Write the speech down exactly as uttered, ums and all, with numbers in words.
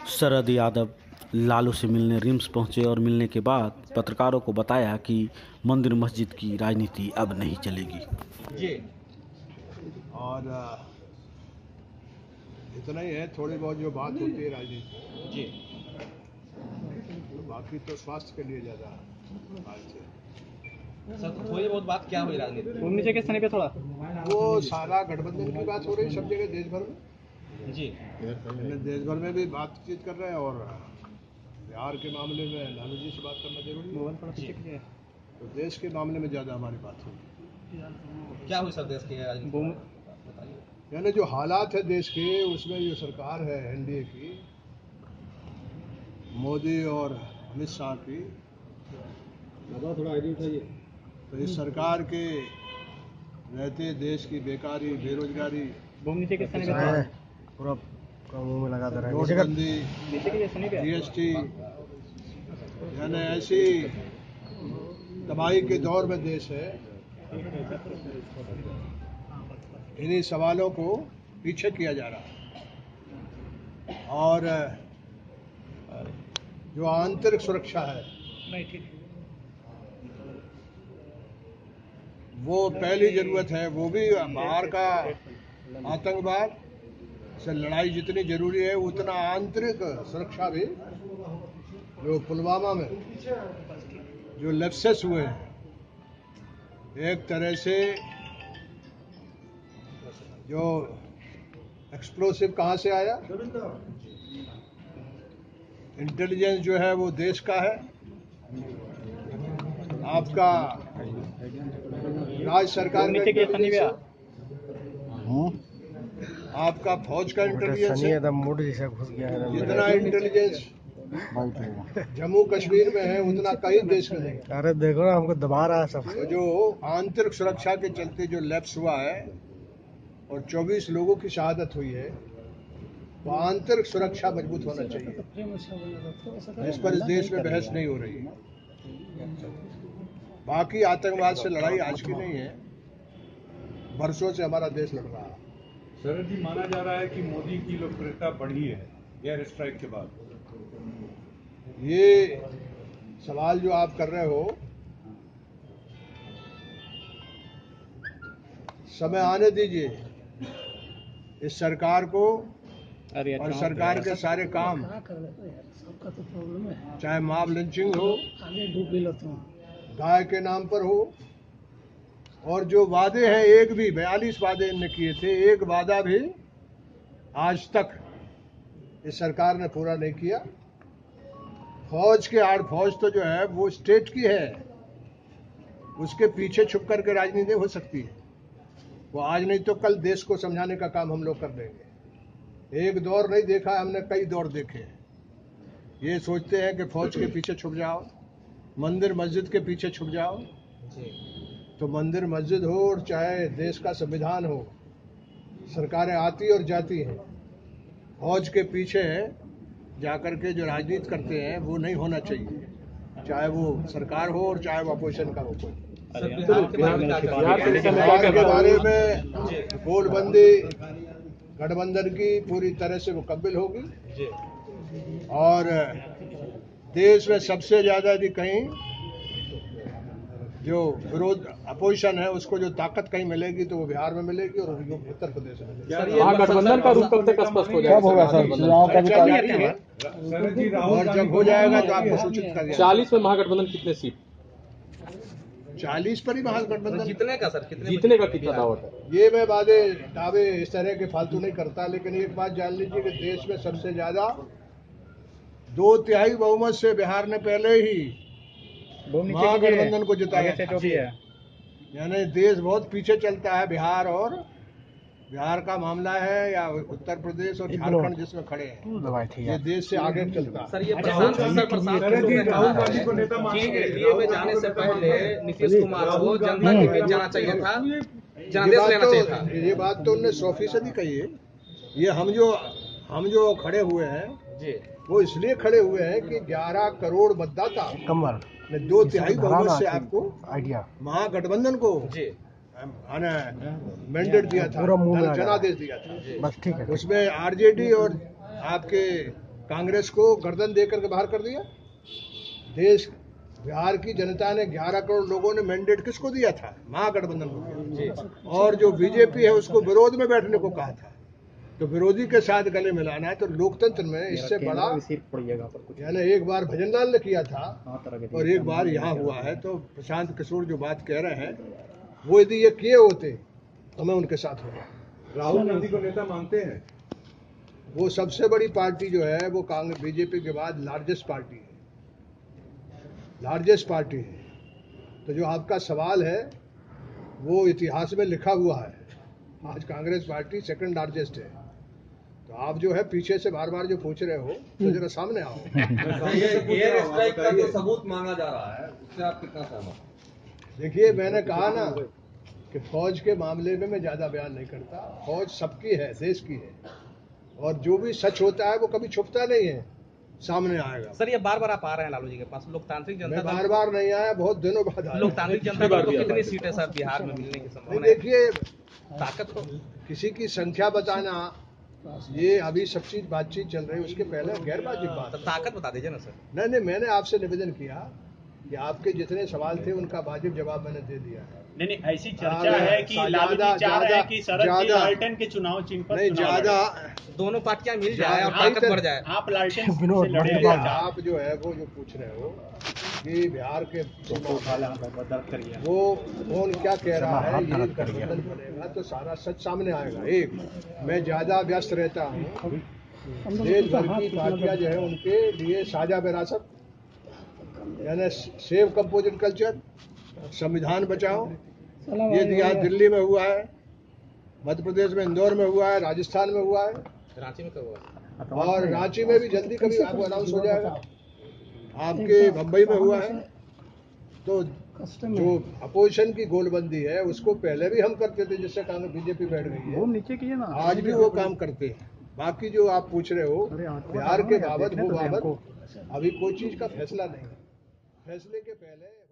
शरद यादव लालू से मिलने रिम्स पहुंचे और मिलने के बाद पत्रकारों को बताया कि मंदिर मस्जिद की राजनीति अब नहीं चलेगी। जी और इतना ही है, थोड़ी बहुत जो बात होती है राजनीति जी तो बाकी तो स्वास्थ्य के लिए ज़्यादा बात है। सर, थोड़ी बहुत बात क्या हुई राजनीति नीचे के स्थान पे थोड़ा वो सारा गठबंधन की बात हो रही सब जगह देश भर में। जी हमने देश भर में भी बातचीत कर रहे हैं और बिहार के मामले में लालू जी से बात करना जरूरी है, तो देश के मामले में ज़्यादा हमारी बात होगी। क्या हुई सर देश की राजनीति बताइए। यानी जो हालात है देश के, उसमें जो सरकार है एनडीए की, मोदी और अमित शाह की, थोड़ा आईडी उठाइए। तो इस सरकार के रहते देश की बेकारी, बेरोजगारी, नीचे के स्थान पे पूरा मुंह में लगा दे रहा है, नोटबंदी, जीएसटी, यानी ऐसी तबाही के दौर में देश है। इन्हीं सवालों को पीछे किया जा रहा है और जो आंतरिक सुरक्षा है वो पहली जरूरत है। वो भी बाहर का आतंकवाद से लड़ाई जितनी जरूरी है, उतना आंतरिक सुरक्षा भी, जो पुलवामा में जो लैप्सेस हुए हैं, एक तरह से जो एक्सप्लोसिव कहाँ से आया, इंटेलिजेंस जो है वो देश का है, आपका राज्य सरकार का इंटेलिजेंस है, आपका फौज का इंटेलिजेंस है। जितना इंटेलिजेंस जम्मू कश्मीर में है उतना कहीं देश में नहीं। अरे देखो ना, हमको दबा रहा है सब। तो जो आंतरिक सुरक्षा के चलते जो लैप्स हुआ है और चौबीस लोगों की शहादत हुई है, वो आंतरिक सुरक्षा मजबूत होना चाहिए। इस पर इस देश में बहस नहीं हो रही है। बाकी आतंकवाद से लड़ाई आज की नहीं है, बरसों से हमारा देश लड़ रहा है। शरद जी, माना जा रहा है कि मोदी की लोकप्रियता बढ़ी है एयर स्ट्राइक के बाद। ये सवाल जो आप कर रहे हो, समय आने दीजिए इस सरकार को और सरकार के सारे काम, चाहे मॉब लिंचिंग हो, गाय के नाम पर हो, और जो वादे हैं, एक भी बयालीस वादे इनने किए थे, एक वादा भी आज तक इस सरकार ने पूरा नहीं किया। फौज के आड़, फौज तो जो है वो स्टेट की है, उसके पीछे छुप करके राजनीति हो सकती है। वो आज नहीं तो कल देश को समझाने का काम हम लोग कर देंगे। एक दौर नहीं देखा, हमने कई दौर देखे हैं। ये सोचते हैं कि फौज के पीछे छुप जाओ, मंदिर मस्जिद के पीछे छुप जाओ, तो मंदिर मस्जिद हो और चाहे देश का संविधान हो, सरकारें आती और जाती हैं। फौज के पीछे जाकर के जो राजनीति करते हैं वो नहीं होना चाहिए, चाहे वो सरकार हो और चाहे वो अपोजिशन का हो कोई। बिहार के बारे में गोलबंदी गठबंधन की पूरी तरह से मुकम्मल होगी और देश में सबसे ज्यादा यदि कहीं जो विरोध अपोजिशन है उसको जो ताकत कहीं मिलेगी तो वो बिहार में मिलेगी और उत्तर प्रदेश में मिलेगी। महागठबंधन का रूप कब तक स्पष्ट हो जाएगा? और जब हो जाएगा तो आपको सूचित कर दिया। चालीस में महागठबंधन कितने सीट? चालीस पर ही महागठबंधन जीतने का सर कितने जीतने का कितना दावा है? ये मैं वादे दावे इस तरह के फालतू नहीं करता, लेकिन एक बात जान लीजिए कि देश में सबसे ज्यादा दो तिहाई बहुमत से बिहार ने पहले ही महागठबंधन को जिताया। यानी देश बहुत पीछे चलता है बिहार, और बिहार का मामला है या उत्तर प्रदेश और झारखंड जिसमें खड़े हैं, ये देश से आगे चलता है। सर, ये प्रशांत सर प्रशांत राहुल गांधी को नेता दिल्ली में जाने से पहले नीतीश कुमार को जनता के बीच जाना चाहिए था, जनादेश लेना चाहिए था। ये बात तो उन्होंने सौ फीसदी कही है। ये हम जो हम जो खड़े हुए हैं जी, वो इसलिए खड़े हुए हैं कि ग्यारह करोड़ मतदाता कमर ने दो तिहाई बहुमत से आपको आइडिया महागठबंधन को जी मैंडेट दिया था, जनादेश दिया था। बस ठीक है। उसमें आरजेडी और आपके कांग्रेस को गर्दन देकर के बाहर कर दिया। देश बिहार की जनता ने ग्यारह करोड़ लोगों ने मैंडेट किसको दिया था? महागठबंधन को दिया। और जो बीजेपी है उसको विरोध में बैठने को कहा था। तो विरोधी के साथ गले मिलाना है तो लोकतंत्र में इससे बड़ा, यानी एक बार भजनलाल ने किया था और एक बार यहाँ हुआ है। तो प्रशांत किशोर जो बात कह रहे हैं वो यदि ये किए होते तो मैं उनके साथ होगा। राहुल गांधी को नेता मानते हैं? वो सबसे बड़ी पार्टी जो है वो कांग्रेस बीजेपी के बाद लार्जेस्ट पार्टी है, लार्जेस्ट पार्टी है। तो जो आपका सवाल है वो इतिहास में लिखा हुआ है। आज कांग्रेस पार्टी सेकंड लार्जेस्ट है। तो आप जो है पीछे से बार बार जो पूछ रहे हो तो जरा सामने आओ। ये एयर स्ट्राइक का जो सबूत मांगा जा रहा है उससे आप कितना सहमत? देखिए, मैंने कहा ना कि फौज के मामले में मैं ज्यादा बयान नहीं करता। फौज सबकी है, देश की है, और जो भी सच होता है वो कभी छुपता नहीं है, सामने आएगा। सर, ये बार बार आप आ रहे हैं लालू जी के पास, लोकतांत्रिक जनता मैं बार बार नहीं आया, बहुत दिनों बाद आया। लोकतांत्रिक जनता दल को कितनी सीटें सर बिहार में मिलने की संभावना है? देखिए, ताकत तो किसी की संख्या बताना, ये अभी सब चीज बातचीत चल रही है, उसके पहले गैर वाजिब बात। तो ताकत बता दीजिए ना सर। नहीं नहीं, मैंने आपसे निवेदन किया कि आपके जितने सवाल थे उनका वाजिब जवाब मैंने दे दिया है। नहीं नहीं, ऐसी चर्चा है कि लालू जी चाह रहे हैं कि शरद जी लालटेन के चुनाव चिन्ह पर नहीं, ज्यादा दोनों पार्टियां मिल जाए और ताकत बढ़ जाए। आप लालटेन से लड़े। आप जो है वो जो पूछ रहे हो कि बिहार के वो कौन क्या कह रहा है, ये गठबंधन बनेगा तो सारा सच सामने आएगा। एक, मैं ज्यादा व्यस्त रहता हूँ, देश भर की पार्टियां जो है उनके लिए साझा विरासत, यानी सेव कंपोजिट कल्चर, संविधान बचाओ, ये यहाँ दिल्ली में हुआ है, मध्य प्रदेश में इंदौर में हुआ है, राजस्थान में हुआ है, रांची में कब हुआ? और रांची में भी जल्दी कभी आपको अनाउंस हो जाएगा। आपके मुंबई में हुआ है। तो जो अपोजिशन की गोलबंदी है उसको पहले भी हम करते थे, जिससे कांग्रेस बीजेपी बैठ गई है। नीचे किए ना, आज भी वो काम करते हैं। बाकी जो आप पूछ रहे हो बिहार के बाबत, वो बाबत अभी कोई चीज का फैसला नहीं है। फैसले के पहले